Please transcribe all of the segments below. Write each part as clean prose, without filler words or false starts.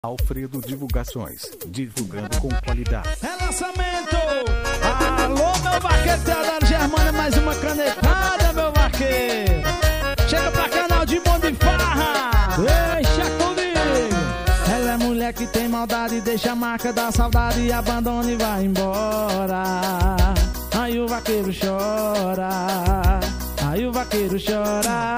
Alfredo Divulgações, divulgando com qualidade. É lançamento! Alô, meu vaqueiro, Teodoro Germano, mais uma canetada, meu vaqueiro. Chega pra canal de bom de farra. Deixa comigo. Ela é mulher que tem maldade, deixa a marca da saudade e abandona e vai embora. Aí o vaqueiro chora, aí o vaqueiro chora.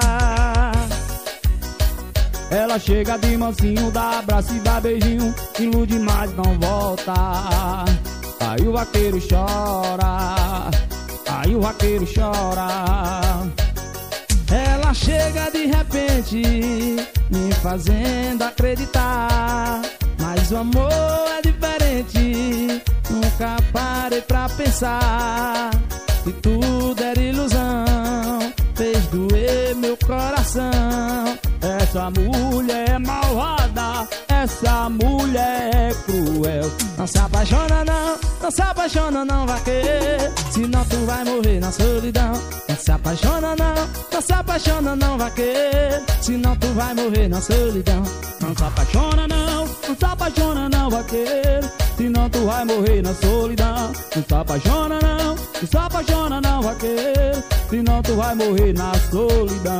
Ela chega de mansinho, dá abraço e dá beijinho, ilude mas não volta. Aí o vaqueiro chora, aí o vaqueiro chora. Ela chega de repente, me fazendo acreditar, mas o amor é diferente. Nunca parei pra pensar que tudo era ilusão, fez doer meu coração. Essa mulher é malvada, essa mulher é cruel. Não se apaixona não, não se apaixona não, vaqueiro, senão tu vai morrer na solidão. Não se apaixona não, não se apaixona não, vaqueiro, senão tu vai morrer na solidão. Não se apaixona não, não se apaixona não, vaqueiro, senão tu vai morrer na solidão. Não se apaixona não, não se apaixona não, vaqueiro, senão tu vai morrer na solidão.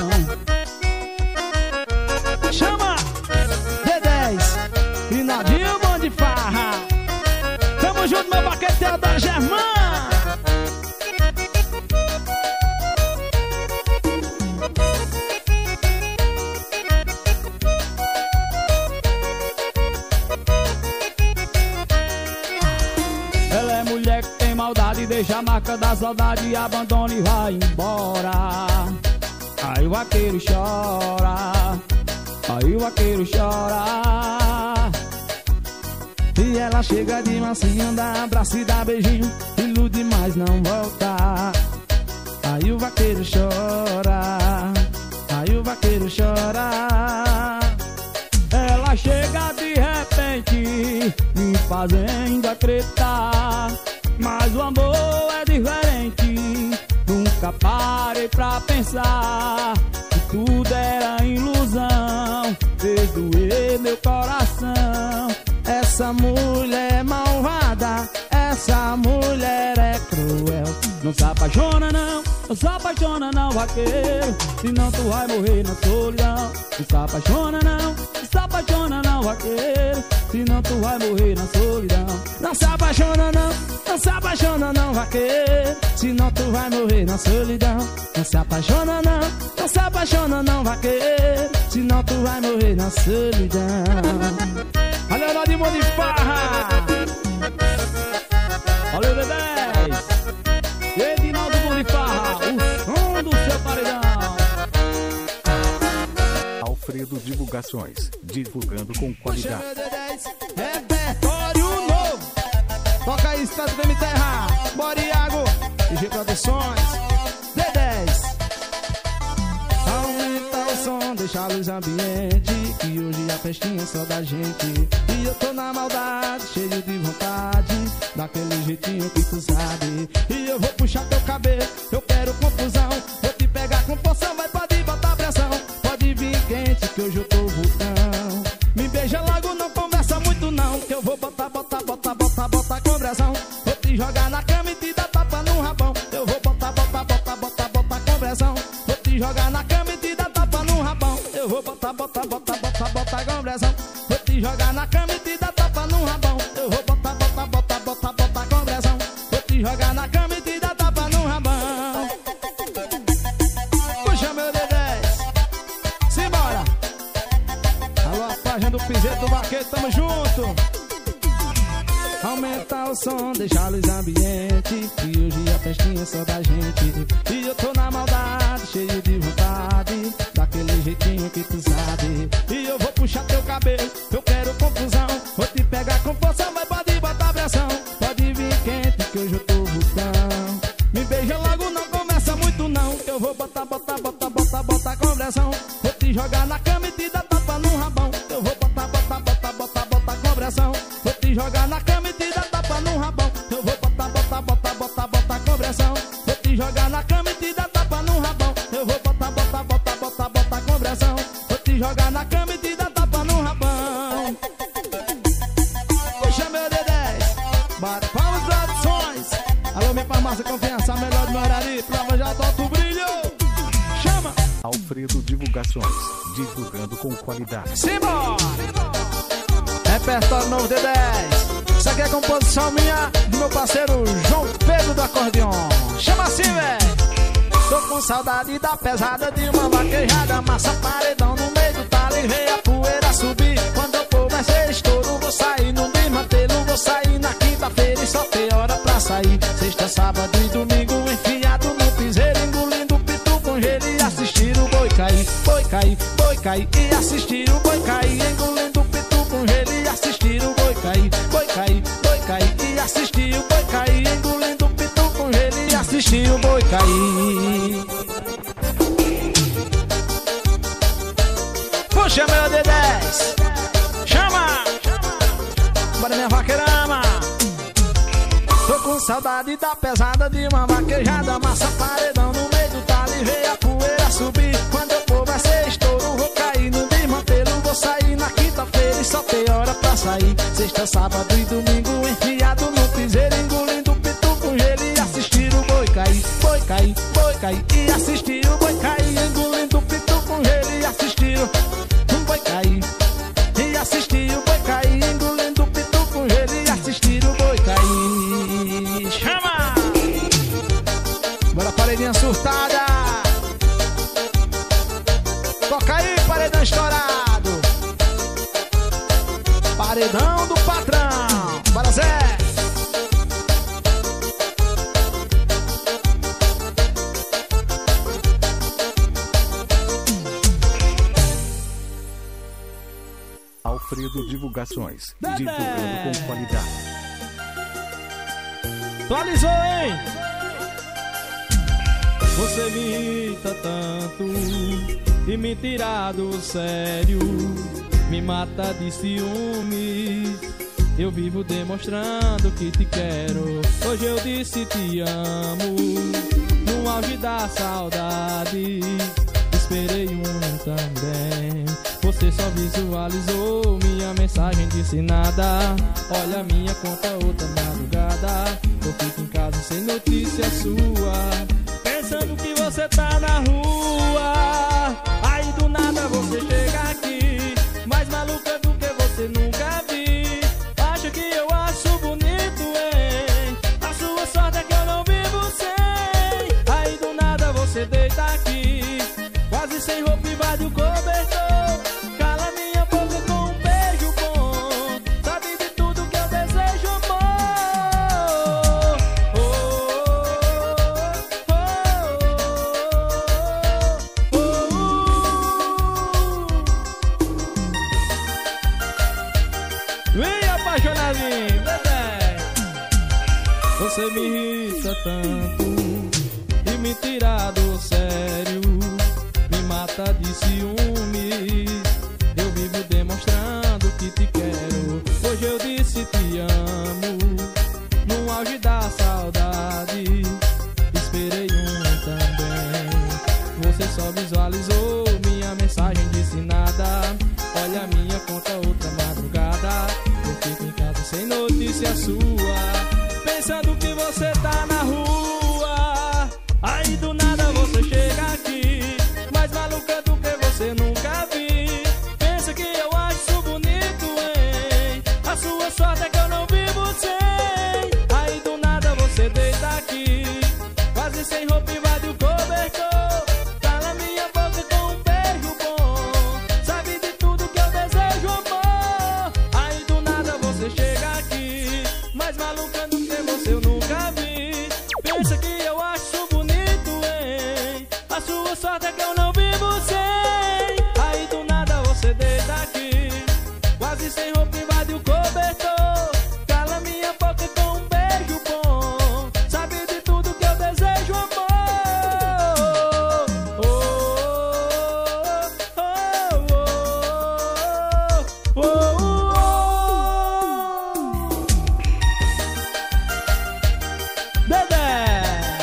Chama D10 e Nadinho bom de farra. Tamo junto, meu vaqueiro Teodoro Germano. Ela é mulher que tem maldade, deixa a marca da saudade, abandona e vai embora. Aí o vaqueiro chora, aí o vaqueiro chora. E ela chega de mansinho, dá abraço e dá beijinho, ilude mas não volta. Aí o vaqueiro chora, aí o vaqueiro chora. Ela chega de repente, me fazendo acreditar, mas o amor é diferente. Nunca parei pra pensar que tudo era ilusão, fez doer meu coração. Essa mulher é malvada, essa mulher é cruel. Não se apaixona não, não se apaixona não, vaqueiro, senão tu vai morrer na solidão. Não se apaixona não, não se apaixona não, vaqueiro, senão tu vai morrer na solidão. Não se apaixona não, não se apaixona não, vaqueiro, senão tu vai morrer na solidão. Não se apaixona não, não se apaixona não, vaqueiro, senão tu vai morrer na solidão. Olha lá de mão de farra. Olha o D10 Edinaldo Mão de Farra, o som do seu paredão. Alfredo Divulgações, divulgando com qualidade. Repertório novo. Toca aí, Estado da Terra, Boriago, IG Produções, D10. Aumenta o som, deixa a luz ambiente, que hoje a festinha é só da gente. E eu tô na maldade, cheio de vontade, daquele jeitinho que tu sabe. E eu vou puxar teu cabelo, eu quero confusão, vou te pegar com força, vai, pode botar pressão. Pode vir quente, que hoje eu tô vulcão. Me beija logo, não conversa muito não, que eu vou botar com pressão. Vou te jogar na cama e te dar tapa no rabão. Eu vou botar com pressão. Vou te jogar na cama e te dar tapa no rabão. Eu vou botar com pressão. Vou te jogar na cama e te dar tapa no rabão. Eu vou botar com pressão. Vou te jogar na cama e te dar tapa no rabão. Puxa meu D10, simbora. Alô, a página do Piseiro do Vaqueiro, tamo junto. Aumenta o som, deixa a luz ambiente, que hoje a festinha é só da gente. E eu tô na maldade, cheio de vontade, daquele jeitinho que tu sabe. E eu vou puxar teu cabelo, eu quero confusão, vou te pegar com força, vai, pode botar pressão. Pode vir quente, que hoje eu tô vulcão. Me beija logo, não começa muito não, que eu vou botar com pressão. Vou te jogar na cama e te dar tapa no rabão. Eu vou botar com pressão. Vou te jogar na cama e te dar tapa no rabão. Eu vou botar com pressão. Vou te jogar na cama e te dar tapa no rabão. Eu vou botar com pressão. Vou te jogar na cama e te dar tapa no rabão. confiança, melhor de Morari, prova já solta o brilho. Chama! Alfredo Divulgações, divulgando com qualidade. Simbora! Repertório novo D10. Isso aqui é composição minha do meu parceiro João Pedro do acordeon. Chama assim, véi. Tô com saudade da pesada de uma vaquejada, massa paredão no meio do talo e veio a poeira subir. Quando eu for vai ser estouro, vou sair no desmantelo, vou sair na quinta-feira e só tem hora pra sair. Sexta, sábado e domingo enfiado no piseiro, engolindo pitu com gelo e assistir o boi cair, boi cair, boi cair e assistir o boi cair, engolindo pitu com gelo e assistir o boi cair, boi cair, boi cair e assistir o boi cair, engolindo pitu com gelo e assistir o boi cair. Puxa meu D10, chama! Bora minha vaqueirama. Tô com saudade da pesada de uma vaquejada, massa paredão no meio do talo e veio a poeira subir. Quando eu for vai ser estouro, vou cair no desmantelo, vou sair na quinta-feira e só tem hora pra sair. Sexta, sábado e domingo enfiado no piseiro, engolindo pitu com gelo e assistir o boi cair, boi cair, boi cair e assistir o boi cair, engolindo pitu com gelo e assistir o boi cair e assistir o boi cair, engolindo pitu com gelo e assistir o boi cair. Chama! Bora paredinha surtada. Toca aí, paredão estourado. Paredão do patrão. Bora Zé! Alfredo Divulgações, divulgando com qualidade. Atualizou, hein? Você me irrita tanto e me tira do sério, me mata de ciúmes. Eu vivo demonstrando que te quero. Hoje eu disse te amo, no auge da saudade. Esperei um também. Você só visualizou minha mensagem, disse nada. Olha a minha conta outra madrugada. Eu fico em casa sem notícia sua, pensando que você tá na rua. Aí do nada você chega aqui, mais maluca do que você nunca vi. Acha que eu acho bonito, hein? A sua sorte é que eu não vivo sem. Aí do nada você deita aqui, quase sem roupa e vai do cobertor. Cala minha boca com um beijo bom, sabe de tudo que eu desejo, amor. Oh, oh, oh, oh, oh. Vem apaixonadinho, bebê. Você me irrita tanto e me tira do sério, me mata de ciúmes. Eu vivo demonstrando que te quero. Hoje eu disse te amo, no auge da saudade. Esperei um também. Você só visualizou minha mensagem, disse nada. Olha a minha conta outra madrugada. Eu fico em casa sem notícia sua, pensando que você tá na rua. Aí do nada você chega aqui, mais maluca do que você nunca vi. Pensa que eu acho bonito, hein? A sua sorte é que eu não vivo sem. Aí do nada você deita aqui, quase sem roupa e vai do cobertor. Cala minha boca com um beijo bom, sabe de tudo que eu desejo, amor. Aí do nada você chega aqui, mais maluca do que você eu nunca vi. Pensa que eu acho bonito, hein? A sua sorte é que eu não vivo sem. Aí do nada você deita aqui, quase sem roupa e vai do cobertor. Cala minha boca com um beijo bom, sabe de tudo que eu desejo, amor. Oh, oh, oh, oh, oh, oh. Dedé!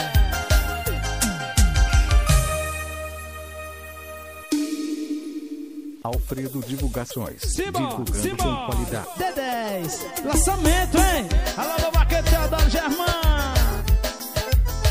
Alfredo Divulgações, divulgando com qualidade. D10, lançamento, hein? Alô, meu vaqueiro Teodoro Germán.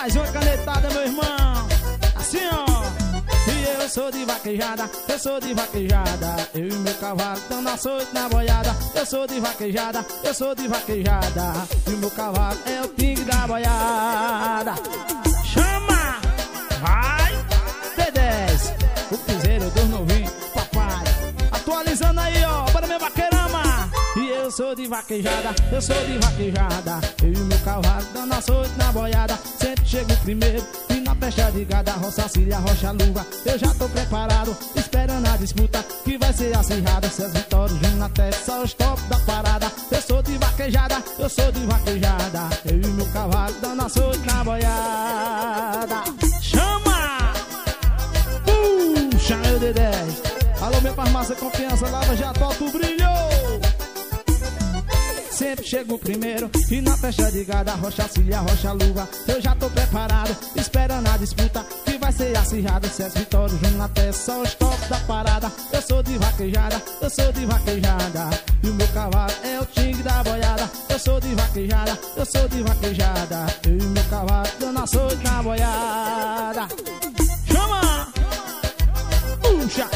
Mais uma canetada, meu irmão. Assim, ó. E eu sou de vaquejada, eu sou de vaquejada. Eu e meu cavalo tão na açoite, na boiada. Eu sou de vaquejada, eu sou de vaquejada. E o meu cavalo é o tigre da boiada. Chama! Vai! D10, o piseiro dos novinhos, papai. Atualizando aí, ó, para meu vaqueirama. E eu sou de vaquejada, eu sou de vaquejada. Eu e meu cavalo dando açoite na boiada. Sempre chego primeiro e na festa de gada. Roça, cilha, rocha, luva, eu já tô preparado, esperando a disputa que vai ser acirrada. Se as vitórias junto na testa, só os top da parada. Eu sou de vaquejada, eu sou de vaquejada. Eu e meu cavalo dando açoite na boiada. Chama! Puxa, meu D10. Alô, minha farmácia Confiança, Lava Jato, Alto Brilho. Sempre chego primeiro e na festa de gada. Rocha, cilha, rocha, luva, eu já tô preparado, esperando a disputa que vai ser acirrada. Se as vitórias junto na testa, só os top da parada. Eu sou de vaquejada, eu sou de vaquejada. E o meu cavalo é o tigre da boiada. Eu sou de vaquejada, eu sou de vaquejada. Eu e o meu cavalo dando açoite na boiada. Chama! Puxa!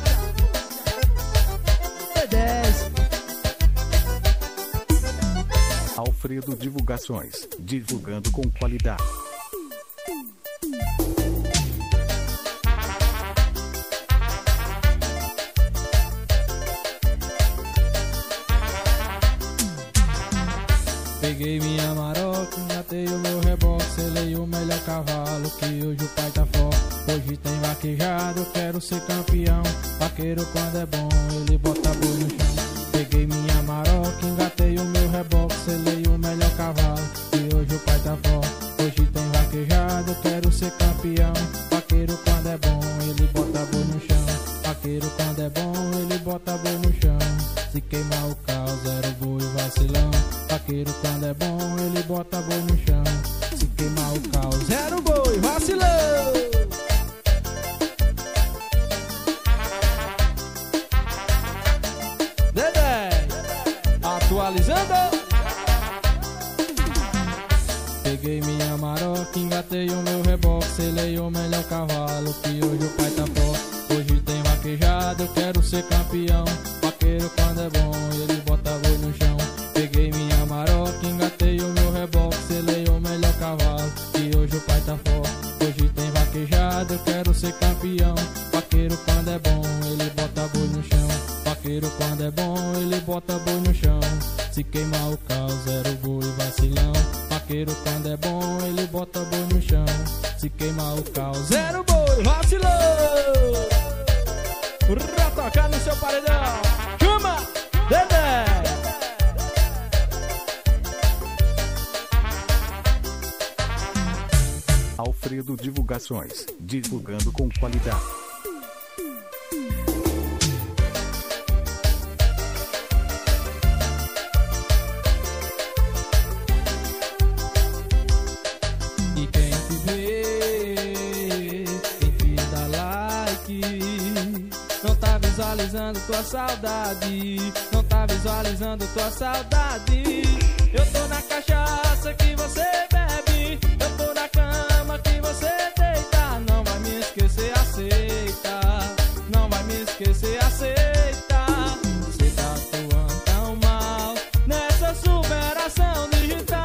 D10. Alfredo Divulgações, divulgando com qualidade. Peguei minha maroca, engatei o meu reboque, selei o melhor cavalo, que hoje o pai tá forte. Hoje tem vaquejado, eu quero ser campeão. Vaqueiro quando é bom, ele bota boi no chão. Peguei minha maroca, engatei o meu reboque, selei o melhor cavalo, que hoje o pai tá forte. Hoje tem vaquejado, eu quero ser campeão. Vaqueiro quando é bom, ele bota boi no chão. Vaqueiro quando é bom, ele bota boi no chão. Se queimar o carro, zero boi vacilão. Vaqueiro quando é bom, ele bota boi no chão. Se queimar o carro, zero boi vacilão. Atualizando. Peguei minha maroca, engatei o meu reboque, selei o melhor cavalo, que hoje o pai tá forte. Hoje tem vaquejado, eu quero ser campeão. Vaqueiro quando é bom, ele bota boi no chão. Peguei minha maroca, engatei o meu reboque, selei o melhor cavalo, que hoje o pai tá forte. Hoje tem vaquejado, eu quero ser campeão. Vaqueiro quando é bom, ele bota boi no chão. Vaqueiro quando é bom, ele bota boi no chão. Se queimar o carro, zero boi vacilão. Vaqueiro quando é bom, ele bota boi no chão. Se queimar o carro, zero boi vacilão. Pra tocar no seu paredão, chama Dedé. Alfredo Divulgações, divulgando com qualidade. E quem te vê, quem te dá like, não tá visualizando tua saudade, não tá visualizando tua saudade. Eu tô na cachaça que você bebe, eu tô na cama que você deita. Não vai me esquecer, aceita. Não vai me esquecer, aceita. Você tá atuando tão mal nessa superação digital.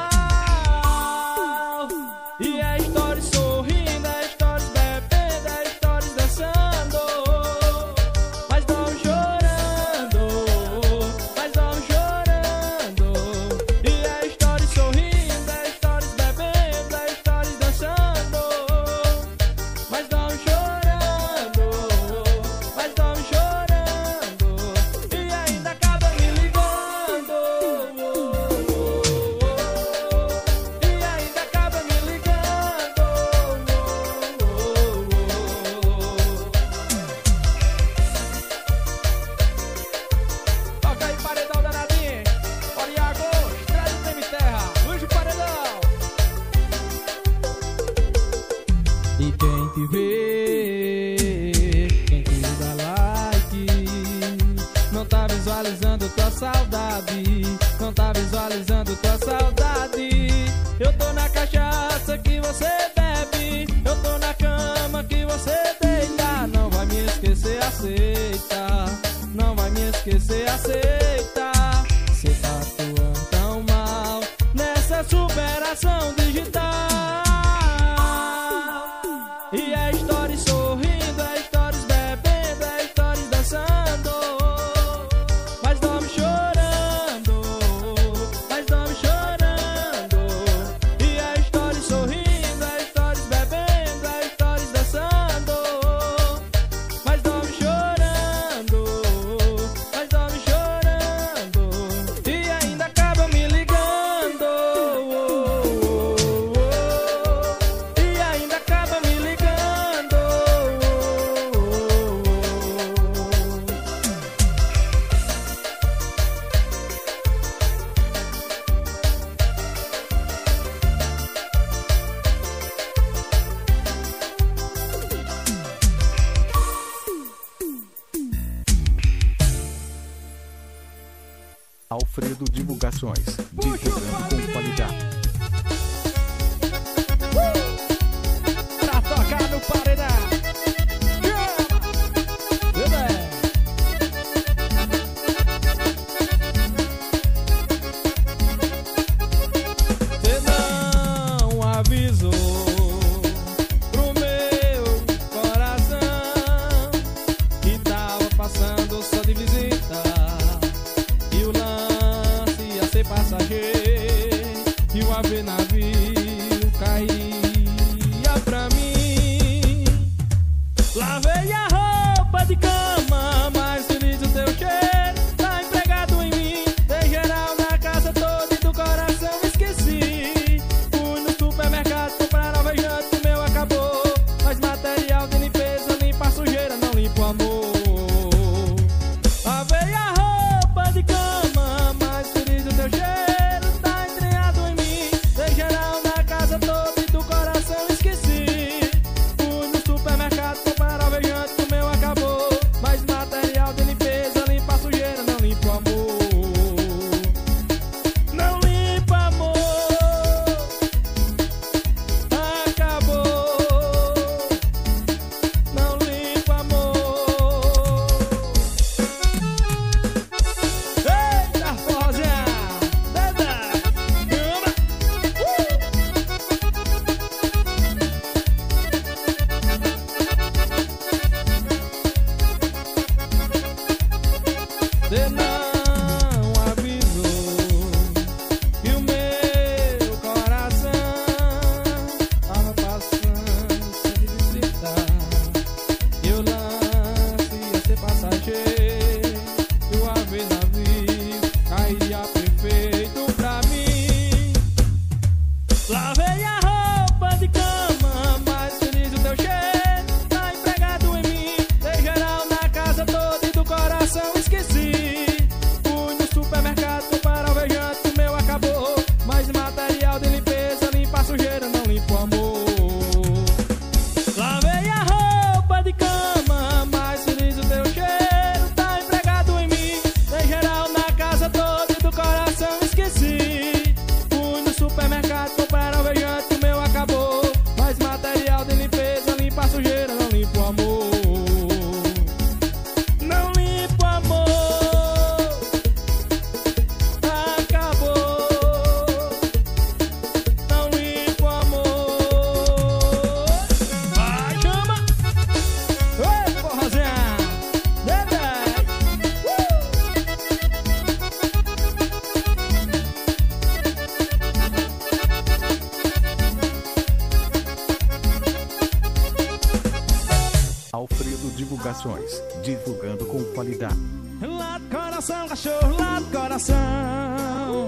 E é stories sorrindo, é stories bebendo, é stories dançando. Mas dorme chorando, mas dorme chorando. E é stories sorrindo, é stories bebendo, é stories dançando. visualizando tua saudade, não tá visualizando tua saudade. Eu tô na cachaça que você bebe, eu tô na cama que você deita. Não vai me esquecer, aceita. Não vai me esquecer, aceita. Cê tá atuando tão mal nessa superação digital. E é stories sorrindo, é stories bebendo, é stories dançando, mas dorme chorando, mas dorme chorando. E é stories sorrindo, é stories bebendo, é stories dançando, mas dorme chorando, mas dorme chorando. E ainda acaba me ligando, e ainda acaba me ligando. Alfredo Divulgações, divulgando com qualidade. Pra tocar no paredão. Cê não avisou pro meu coração que tava passando só de visita, e o lance ia ser passageiro, e o ave navio caía pra mim. Lavei a roupa de cama, mas feliz o teu cheiro tá empregado em mim. Dei geral na casa toda e do coração esqueci. Fui no supermercado comprar alvejante, o meu acabou, mas material de limpeza limpa a sujeira, não limpa o amor. Lavei a roupa de cama, mas feliz o teu cheiro tá entranhado em mim. Dei geral na casa toda e do coração esqueci. Fui no supermercado comprar alvejante, o meu acabou, mas material de limpeza limpa a sujeira, não limpa o amor. Não limpa amor, acabou. Não limpa amor. Eita, forrozinha, dada, cama. Cê não avisou que o meu coração tava passando só de visita, e o lance ia ser passageiro, e o ave navio caía perfeito pra mim. Lavei a roupa de cama, mas feliz o teu cheiro tá empregado em mim. Dei geral na casa toda e do coração esqueci. Fui no supermercado comprar alvejante, o meu acabou, mas material de limpeza limpa a sujeira, não limpa o amor. Lavei a roupa de cama, mas feliz o teu cheiro tá empregado em mim. Dei geral na casa toda e do coração esqueci. Fui no supermercado comprar alvejante, o meu acabou, mas material de limpeza limpa a sujeira, não limpa o amor. Não limpa o amor, acabou. Não limpa o amor. Vai, chama. Oi, forrozinha, bebê. Alfredo Divulgações, divulgando com qualidade. Lá do coração, cachorro, lá do coração.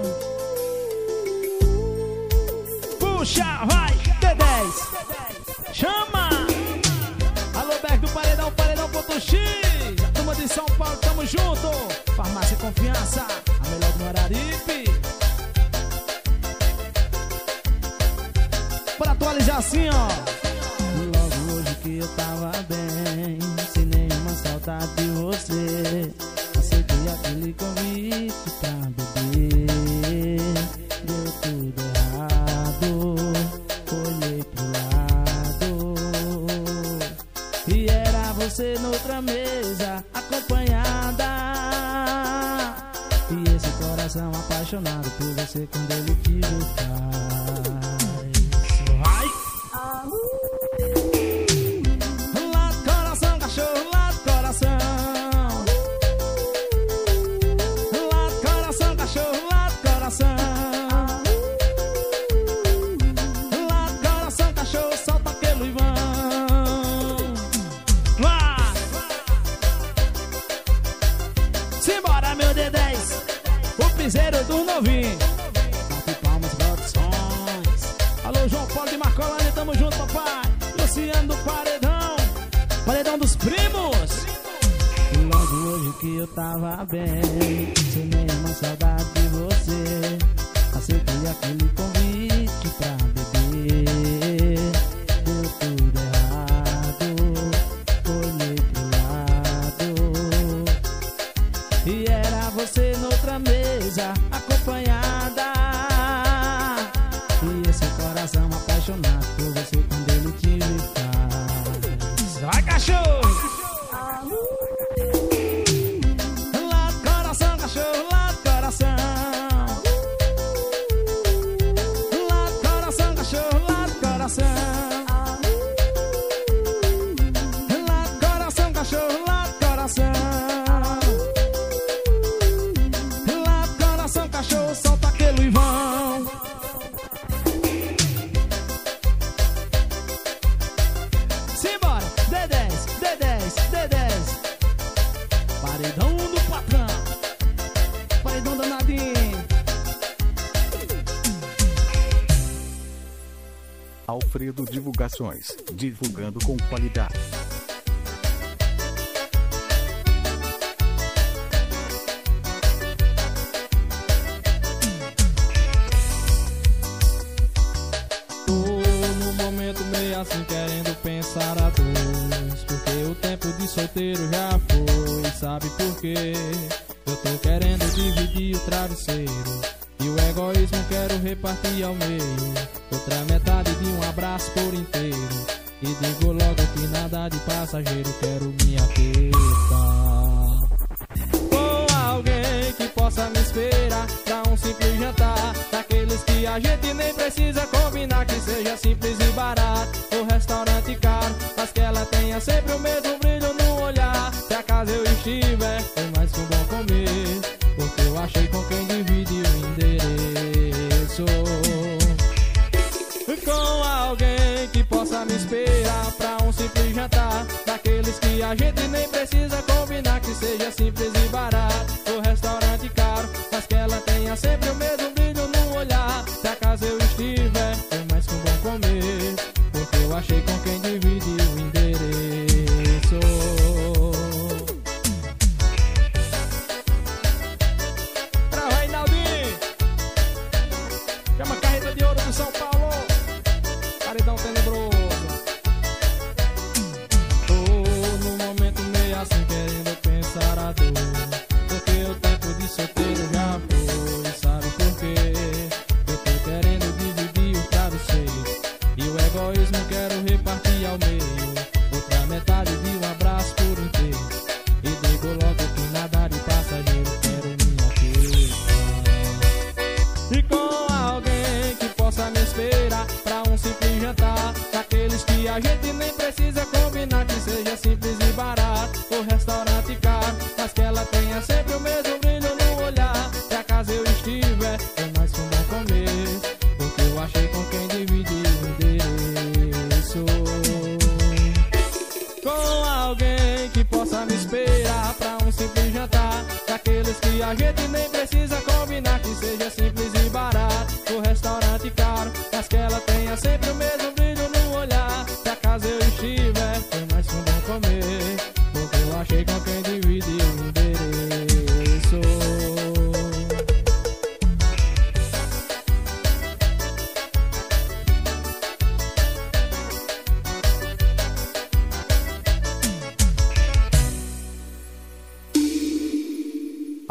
Puxa, vai, D10. Chama. Alô, Beck do Paredão, Paredão.x. A turma de São Paulo, tamo junto. Farmácia Confiança, a melhor do Araripe. Bora atualizar assim, ó. Logo hoje que eu tava bem, sem nenhuma saudade de você, aceitei Aceitei aquele convite pra beber, deu tudo errado. Olhei pro lado e era você noutra mesa, acompanhada. E esse coração apaixonado por você quando ele te faz. Vai! Lá do coração, cachorro, lá do coração. Lá do coração, cachorro, lá do coração. Lá do coração, cachorro, solta aquele uivão. Vai! Simbora, meu D10, o piseiro do novinho. Bate palmas, produções. Alô, João Paulo de Marcolândia, tamo junto, papai. Luciano do Paredão, Paredão dos Primos. E logo hoje que eu tava bem, sem nenhuma saudade de você, aceitei aquele convite pra beber. Deu tudo errado, olhei pro lado e era você noutra mesa, acompanhada. E esse coração apaixonado por você quando ele te faz. Vai, cachorro! Lá do coração, cachorro, lá do coração. Lá do coração, cachorro, lá do coração. Lá do coração, cachorro, lá do coração. Lá do coração, cachorro, solta aquele uivão. Simbora, D10, D10, D10. Paredão do patrão, paredão danadinho. Alfredo Divulgações, divulgando com qualidade. Tô no momento meio assim querendo pensar a dois, porque o tempo de solteiro já foi. Sabe por quê? Eu tô querendo dividir o travesseiro e o egoísmo quero repartir ao meio. Outra metade de um abraço por inteiro. E digo logo que nada de passageiro, quero minha teta com alguém que possa me esperar pra um simples jantar, daqueles que a gente nem precisa combinar, que seja simples e barato, o restaurante caro, mas que ela tenha sempre o mesmo brilho no olhar. Se acaso eu estiver, foi mais que um bom comer, porque eu achei com quem divide o endereço. Com alguém que possa me esperar pra um simples jantar, daqueles que a gente nem precisa combinar, que seja simples e barato, o restaurante caro, mas que ela tenha sempre o mesmo brilho no olhar. Se acaso eu estiver, foi mais que um bom comer, porque eu achei com quem divide o endereço. Pra Reinaldinho, chama a carreta de ouro do São Paulo. Paredão tenebroso. Tô no momento meio assim querendo pensar a dor, porque o tempo de solteiro já foi. Sabe por quê? Eu tô querendo dividir o travesseiro e o egoísmo quero repartir ao meio. Outra metade de um abraço por inteiro. E digo logo que nada de passageiro, quero minha teta. E com alguém que possa me esperar pra um simples jantar, daqueles que a gente nem precisa combinar, que seja simples e barato, o restaurante caro, mas que ela tenha sempre o mesmo brilho no olhar. Se acaso eu estiver, é mais que um bom comer, porque eu achei com quem divide o endereço. Com alguém que possa me esperar pra um simples jantar, daqueles que a gente nem precisa combinar, que seja simples e barato, o restaurante caro, mas que ela tenha sempre o mesmo brilho no olhar. Se acaso eu estiver, foi mais que um bom comer, porque eu achei com quem divide o endereço.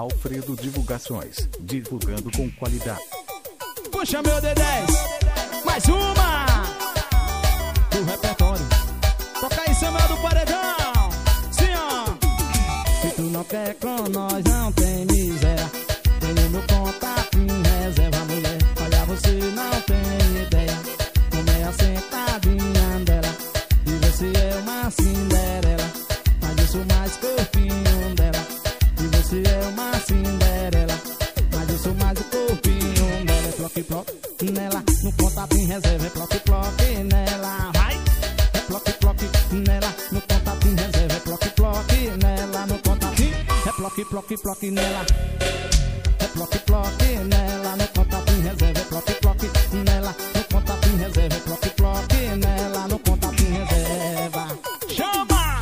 Alfredo Divulgações, divulgando com qualidade. Puxa meu D10, mais uma do repertório. Toca aí, Samuel do Paredão. Sim, ó. Se tu não quer com nós, não tem miséria. Tenho meu contato em reserva, mulher. Olha, você não tem ideia como é a sentadinha dela. E você é uma Cinderela, mas eu sou mais corpinho dela. E você é uma Cinderela, mas eu sou mais o corpinho dela. É ploque, ploque nela, no contato em reserva. É ploque, ploque nela, vai. É ploque, ploque nela, no contato em reserva. É ploque, ploque nela, no contatinho. É ploque, ploque, ploque nela. É ploque, ploque nela, no contato em reserva. É ploque, ploque nela, no contato em reserva. É ploque, ploque nela, no contato em reserva. Chama!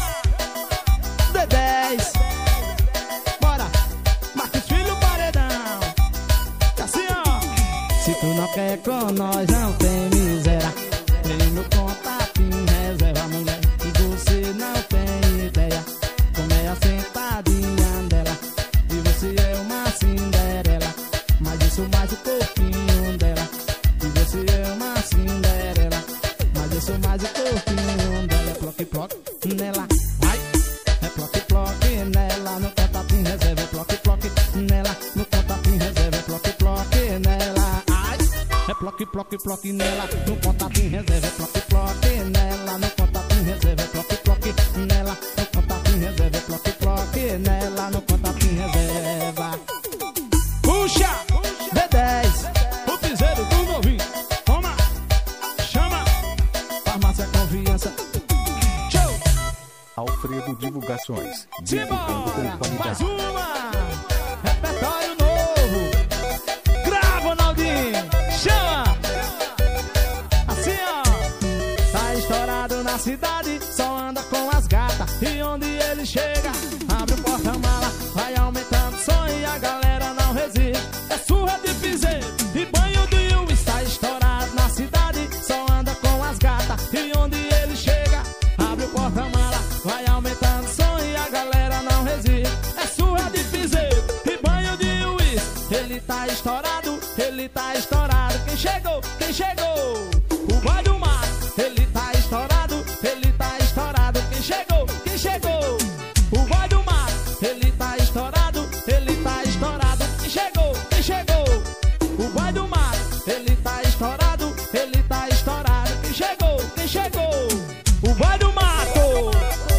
D10. Bora! Marcos Filho Paredão. Tá assim, ó. Se tu não quer com nós, não tem miséria. Tem meu contato em reserva, mulher. E você não tem ideia como é a sentadinha dela. E você é uma Cinderela, mas eu sou mais o corpinho dela. E você é uma Cinderela, mas eu sou mais o corpinho dela. É ploque, ploque nela, vai. É ploque, ploque nela, no contato em reserva. É ploque, ploque nela, no contato em reserva. É ploque, ploque nela, ai. É ploque, ploque, ploque nela, no contato em reserva. É ploque, ploque nela, no contato em reserva. É ploque, ploque nela, no contato em reserva. É ploque, ploque nela, no contato em reserva. Puxa! D10, o piseiro do novinho. Toma! Chama! Farmácia Confiança. Show! Alfredo Divulgações, divulgando com Simbora! Mais qualidade. uma! Repertório novo! Grava, Naldinho! Chama! Assim, ó! Tá estourado na cidade, só anda com as gatas. E onde ele chega, abre o porta-mala, vai aumentando o som e a galera não resiste. É surra de piseiro e banho de uva. Está estourado na cidade, só anda com as gatas. E onde ele chega, abre o porta-mala, vai aumentando o som e a galera não resiste. É surra de piseiro e banho de uísque. Ele tá estourado, ele tá estourado. Quem chegou? Quem chegou? O boy do mar. Ele tá estourado, ele tá estourado. Quem chegou? Quem chegou? O boy do mar. Ele tá estourado, ele tá estourado. Quem chegou? Quem chegou? O boy do mar. Ele tá estourado, ele tá estourado. Quem chegou? Quem chegou? O boy do mato.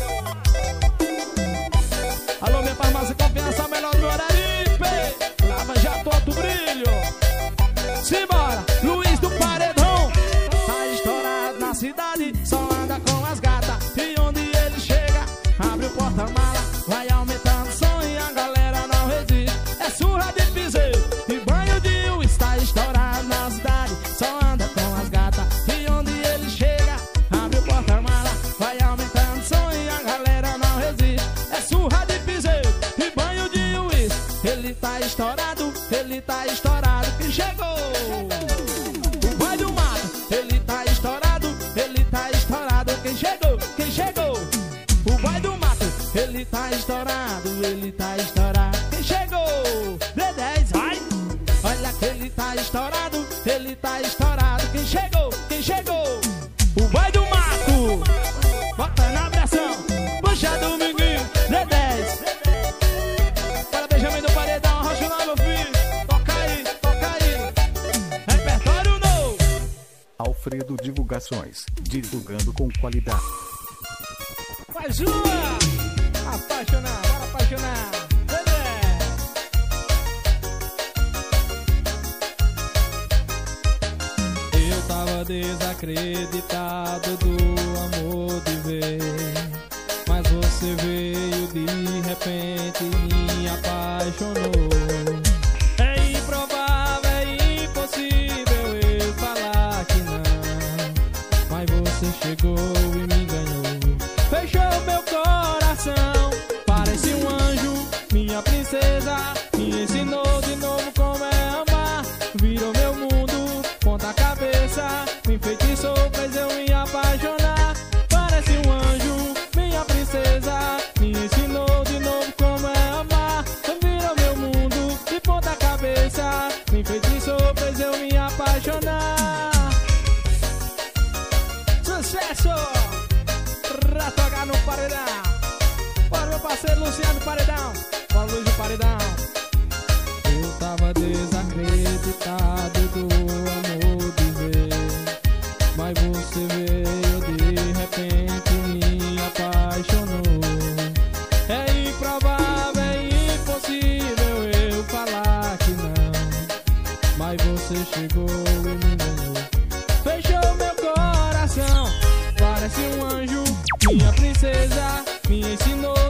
Alô, minha farmácia Confiança, melhor do Araripe. Lava Jato Alto Brilho. Simbora, Luiz do Paredão. Tá estourado na cidade, só anda com as gatas. E onde ele chega, abre o porta-mala, vai aumentando o som e a galera não resiste. É surra de piseiro e banho de uva. Está estourado na cidade, só anda com as gatas. E onde ele chega, abre o porta-mala, vai aumentando o som e a galera não resiste. É surra de piseiro e banho de uísque. Ele tá estourado, ele tá estourado. Quem chegou? O boy do mato. Ele tá estourado, ele tá estourado. Quem chegou? Quem chegou? O boy do mato. Ele tá estourado, ele tá estourado. Quem chegou? D10, vai! Olha que ele tá estourado, ele tá estourado. Quem chegou? Quem chegou? O boy do mato. Bota na pressão, puxa Dominguinho, D10. Bora, Benjamin do Paredão, arrocha lá, meu filho. Toca aí, toca aí. Repertório novo. Alfredo Divulgações, divulgando com qualidade. Mais uma! Apaixonar, bora apaixonar! Eu tava desacreditado do amor de ver, mas você veio de repente e me apaixonou. É improvável, é impossível eu falar que não, mas você chegou e me enganou. Fechou meu coração, parece um anjo, minha princesa. Me ensinou de novo como é amar. Virou meu mundo, ponta cabeça. Me enfeitiçou, fez eu me apaixonar. Parece um anjo, minha princesa. Me ensinou de novo como é amar. paredão, com a luz do paredão. Eu tava desacreditado do amor de ver, mas você veio de repente e me apaixonou. É improvável, é impossível eu falar que não, mas você chegou e me enganou. Fechou meu coração, parece um anjo, minha princesa, me ensinou